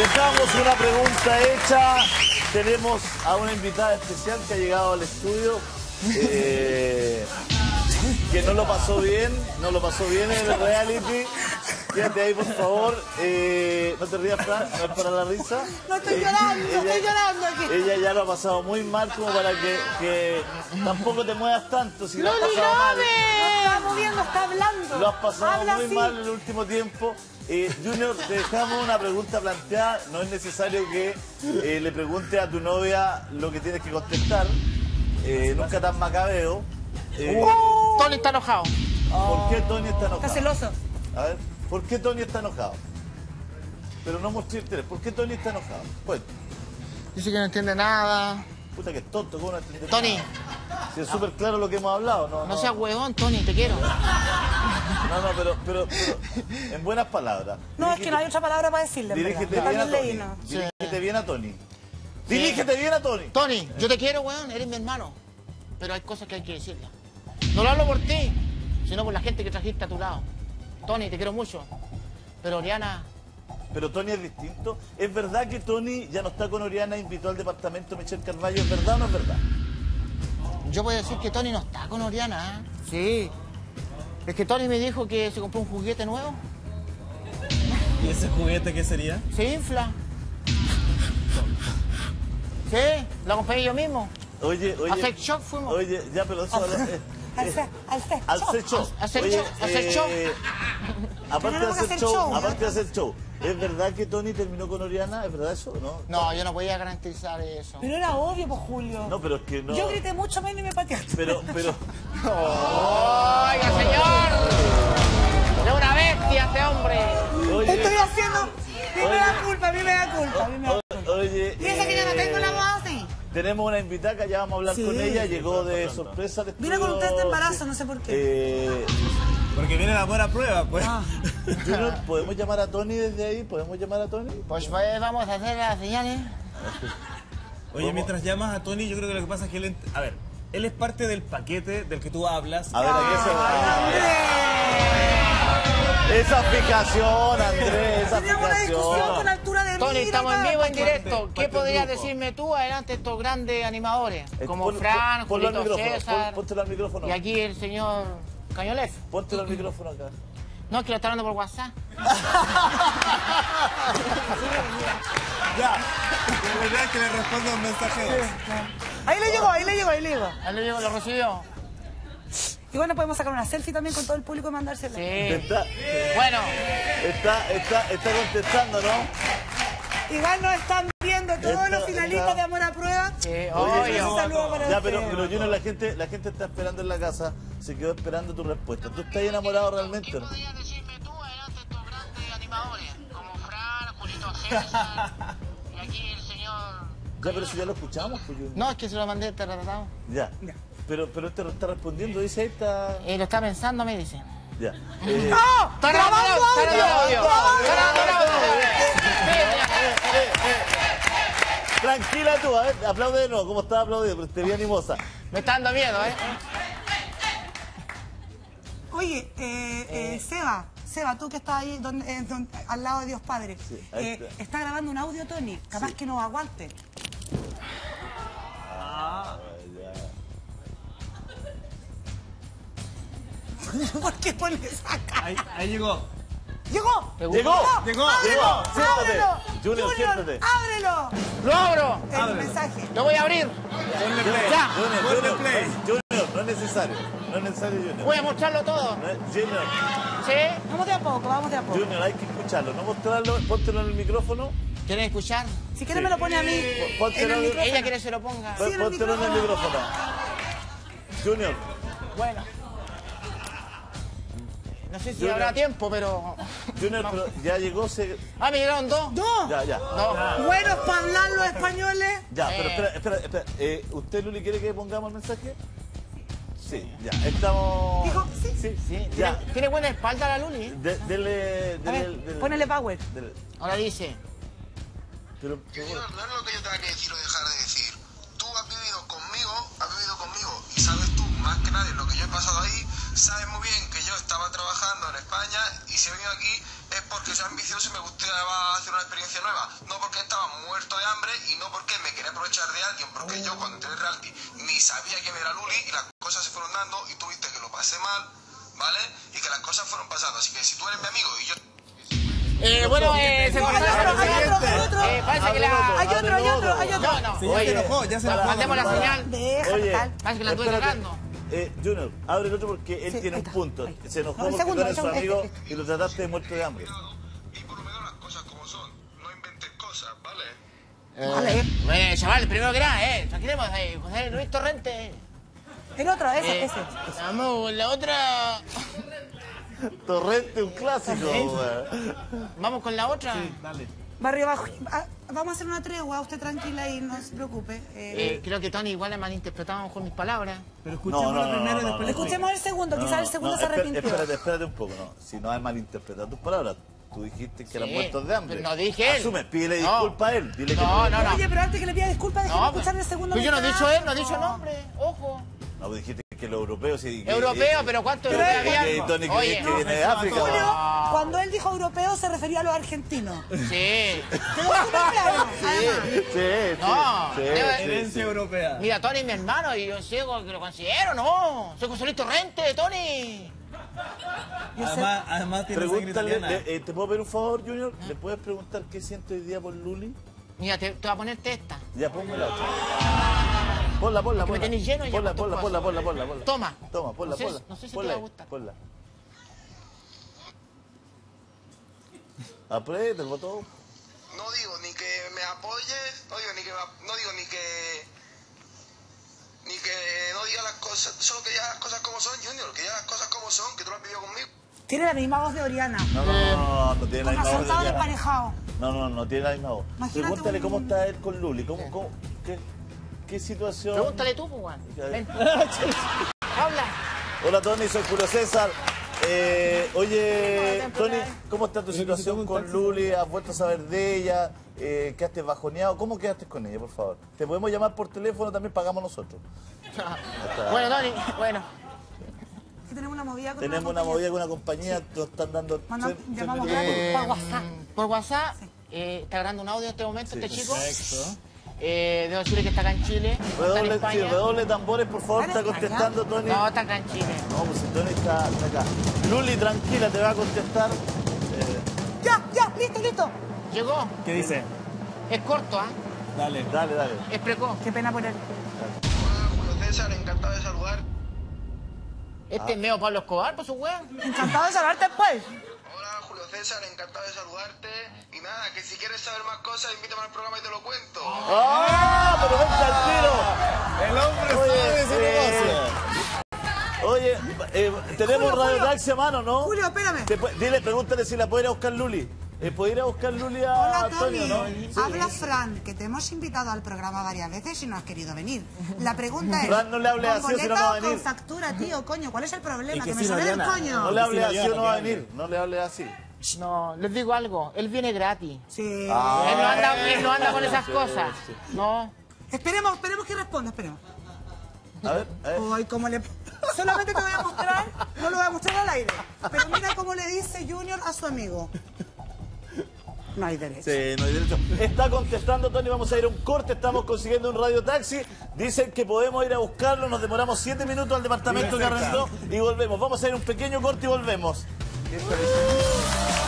Dejamos una pregunta hecha. Tenemos a una invitada especial que ha llegado al estudio. Que no lo pasó bien en el reality. Quédate ahí, por favor. No te rías, Fran, no es para la risa. No estoy llorando, estoy llorando aquí. Ella ya lo ha pasado muy mal como para que tampoco te muevas tanto. Si lo has ¡No pasado mal. No está moviendo, está hablando. Lo has pasado Habla muy así. mal en el último tiempo. Junior, te dejamos una pregunta planteada. No es necesario que le preguntes a tu novia lo que tienes que contestar. Nunca tan macabeo. Tony está enojado. ¿Por qué Tony está enojado? Está celoso. A ver, ¿por qué Tony está enojado? Pero no mostré interés. ¿Por qué Tony está enojado? Pues, Dice que no entiende nada. puta que es tonto, ¿cómo no entiendes? Tony, Si es súper claro lo que hemos hablado, no seas huevón, Tony, te quiero. No, pero en buenas palabras. No, es que no hay otra palabra para decirle. en Dirígete verdad. Yo bien a también leí, Tony. ¿no? Dirígete bien a Tony. Dirígete bien a Tony. Tony, yo te quiero, weón, eres mi hermano. Pero hay cosas que hay que decirle. No lo hablo por ti, sino por la gente que trajiste a tu lado. Tony, te quiero mucho. Pero Oriana, Pero Tony es distinto. ¿Es verdad que Tony ya no está con Oriana, invitó al departamento Michelle Carvalho? ¿Es verdad o no es verdad? yo puedo decir que Tony no está con Oriana, ¿eh? Sí. Es que Tony me dijo que se compró un juguete nuevo. ¿Y ese juguete qué sería? Se infla. Sí, lo compré yo mismo. Oye. A sex shop fuimos. Oye, ya, pero eso... Al Al show. Hacer Oye, show, hacer show. aparte de Tenemos que hacer hacer show, show, aparte de ¿no? hacer show, ¿es verdad que Tony terminó con Oriana? ¿Es verdad eso o no? No, yo no podía garantizar eso. Pero era obvio, pues, Julio. No, pero es que no... Yo grité mucho menos y me pateaste. Pero... ¡Oiga, señor! ¡Es una bestia este hombre! Oye, Estoy haciendo... A mí me da culpa, a mí me da culpa, a mí me da culpa. oye... Piensa que yo no tengo la voz así. Tenemos una invitada que ya vamos a hablar Sí. con ella, llegó de sorpresa al Vine con un test de embarazo, no sé por qué. Porque viene la buena prueba, pues. Ah. Junior, ¿podemos llamar a Tony desde ahí? ¿Podemos llamar a Tony? Pues vamos a hacer las señales. Oye, mientras llamas a Tony, yo creo que lo que pasa es que él... A ver, él es parte del paquete del que tú hablas. A ver, ¿a qué se va? Esa fijación, Andrés, esa Teníamos una discusión con fijación. altura de Tony, mira, estamos en vivo, en directo. parte ¿Qué del podrías grupo. decirme tú adelante estos grandes animadores? Como Pon- Fran, ponlo al Julito micrófono, César. póntelo al micrófono. Y aquí el señor Cañolef. Póntelo al micrófono acá. No, es que lo está hablando por WhatsApp. Ya, de verdad que le respondo un mensaje. Ahí le llegó, ahí le llegó, ahí le llegó. Ahí lo llegó, lo recibió. Y bueno, podemos sacar una selfie también con todo el público y mandársela. Sí. Está, Bueno, está contestando, ¿no? Igual nos están viendo todos los finalistas de Amor a Prueba. sí, Oye, obvio. Un saludo para Ya, ustedes. pero Junior, la gente está esperando en la casa, se quedó esperando tu respuesta. ¿Tú estás enamorado realmente o no? podrías decirme tú adelante estos grandes animadores? Como Fran, Julito César. Y aquí el señor... Ya, pero si ya lo escuchamos, pues Junior. No, es que se lo mandé tratado. Ya. Pero este no está respondiendo, dice ahí está... Lo está pensando, me dice. Ya. ¡No! ¡Está grabando audio! Tranquila tú, a ver, aplaude de nuevo, como estaba aplaudido, pero te vi animosa. Me está dando miedo, ¿eh? Oye, Seba, tú que estás ahí al lado de Dios Padre, Sí, ahí está grabando un audio, Tony, capaz que nos aguante. ¿Por qué pones esa cara? Ahí llegó. ¡Llegó! ¡Llegó! Llegó. ¡Ábrelo! Siéntate. ¡Ábrelo! Junior, siéntate. ¡Ábrelo! ¡Lo abro! El mensaje. ¡Lo voy a abrir! Ponle play. Ya. Ponle play. Junior, no es necesario. No es necesario, Junior. Voy a mostrarlo todo. Junior, ¿Sí? Vamos de a poco, vamos de a poco. Junior, hay que escucharlo, no mostrarlo, póntelo en el micrófono. ¿Quieren escuchar? Si quieres me lo pone a mí Póntelo en el micrófono. Ella quiere que se lo ponga. Sí, en el Póntelo en el micrófono. Junior, Bueno. No sé si Junior. habrá tiempo, pero... Junior, pero ya llegó, Ah, me llegaron dos. ¡No! Ya. No. Buenos para hablar los españoles. Ya, pero espera. ¿Usted, Luli, quiere que pongamos el mensaje? Sí, ya, estamos... Dijo, sí. Sí, Ya. tiene buena espalda la Luli. Dele... A ver, ponele power. Ahora dice... Pero, Junior, no es lo que yo tenga que decir o dejar de decir. Tú has vivido conmigo y sabes tú más que nadie lo que yo he pasado ahí. Sabes muy bien que yo estaba trabajando en España y si he venido aquí es porque soy ambicioso y me gustaba hacer una experiencia nueva. No estaba muerto de hambre y no porque me quería aprovechar de alguien, porque yo cuando entré en reality ni sabía quién era Luli y las cosas se fueron dando y tú viste que lo pasé mal, ¿vale? Y que las cosas fueron pasando, así que si tú eres mi amigo y yo... Bueno, se me Hay otro. parece que la... Hay otro. No, Sí, ya se enojó, ya se enojó. mandemos la señal. Deja, Oye, tal. Parece que la estuve cagando. Junior, abre el otro porque él Sí, tiene ahí un está, punto. ahí. Se enojó No, el porque segundo, tú eres su el segundo, amigo y lo trataste de muerto de hambre. Y por lo menos las cosas como son, no inventes cosas, ¿vale? Vale. Bueno, chaval, primero que nada, tranquilemos, José Luis Torrente. El otro, ese. Vamos, la otra... Torrente, un clásico, weón. Vamos con la otra. Dale. Barrio Bajo. Vamos a hacer una tregua, usted tranquila y no se preocupe. Creo que Tony igual ha malinterpretado a lo mejor mis palabras. Pero escuchemos No, lo primero y no, después... Escuchemos el segundo, quizás el segundo se arrepintió. Espérate un poco, no. Si no has malinterpretado tus palabras, tú dijiste que eran Sí, muertos de hambre. pero no dije él. Asume, pídele No. disculpa a él. Dile que No. Oye, pero antes que le pida disculpas, déjeme No, escuchar el segundo. Pero yo no he dicho mensaje, él, no he dicho por favor. nombre, ojo. No, pues dijiste que los europeos sí. que- Europeo, pero ¿cuántos europeos había? Que Tony que Oye, viene de África. Julio, weón. cuando él dijo europeo se refería a los argentinos. sí. Quedó súper claro. Además. Sí, No, sí, debe- sí, Herencia europea. Mira, Tony es mi hermano y yo ciego que lo considero, ¿no? Soy José Luis Torrente, Tony. Además tiene sangre Pregúntale, italiana. ¿te puedo pedir un favor, Junior? ¿Le puedes preguntar qué siente hoy día por Luli? Mira, te voy a poner esta. Ya, ponme la otra. Ponla. Que me tenés lleno y ya Ponla. con tus cosas. Toma. Toma, ponla. No sé si te Ponla va a ahí, gustar. Ponla. Aprieta el botón. No digo ni que me apoyes, no digo ni que no diga las cosas, solo que diga las cosas como son, Junior, que diga las cosas como son, que tú lo has vivido conmigo. Tiene la misma voz de Oriana. No tiene la Con misma voz. resultado de ella. desparejado. No tiene la misma voz. Imagínate Pregúntale un- cómo está él con Luli. ¿Qué situación? Pregúntale tú, pues, Juan. Ven. Habla. Hola, Tony, soy Julio César. Oye, Hola, Tony, hola. ¿cómo está tu situación con Luli? ¿Has vuelto a saber de ella? ¿Quedaste bajoneado? ¿Cómo quedaste con ella, por favor? ¿Te podemos llamar por teléfono? También pagamos nosotros. Bueno, Tony, bueno. Que tenemos una movida con Tenemos una movida con una compañía, nos están dando... Llamamos por WhatsApp. Por WhatsApp, está grabando un audio en este momento este chico. Perfecto. Debo decirle que está acá en Chile. no está en Redoble, sí, España. redoble tambores, por favor, ¿Está está en España? contestando, Tony. No, está acá en Chile. No, pues si Tony está acá. Luli, tranquila, te va a contestar. Ya, listo. Llegó. ¿Qué dice? Es corto, ¿ah? Dale. Dale. Es precoz. Qué pena por él. Hola, Julio César, encantado de saludar. Este es medio Pablo Escobar, por su weón. Encantado de saludarte pues. Hola, Julio César, encantado de saludarte. Y nada, que si quieres saber más cosas, invítame al programa y te lo cuento. ¡Ah! ¡Pero vente al tiro! El hombre sabe de su negocio. Oye, tenemos Julio, Radio Taxi a mano, ¿no? Julio, espérame. Dile, pregúntale si la puede ir a buscar Luli. ¿Puede ir a buscar Luli a Hola, Antonio, Tony. no? Habla Fran, que te hemos invitado al programa varias veces y no has querido venir. La pregunta es... Fran, no le hables ¿con así, si no, boleta no va a o con venir? factura, tío, coño? ¿Cuál es el problema? Es que Que me sí, sale el Mariana. coño. No le hables así o no va a que venir. No le hables así. No, les digo algo. Él viene gratis. Sí. Él no anda con esas cosas. No. Esperemos que responda, esperemos. A ver. Ay, como le... Solamente te voy a mostrar, no lo voy a mostrar al aire. Pero mira cómo le dice Junior a su amigo. No hay derecho. Sí, no hay derecho. Está contestando, Tony. Vamos a ir a un corte. Estamos consiguiendo un radiotaxi. Dicen que podemos ir a buscarlo. Nos demoramos 7 minutos al departamento que arrendó y volvemos. Vamos a ir a un pequeño corte y volvemos. ¿Qué está diciendo?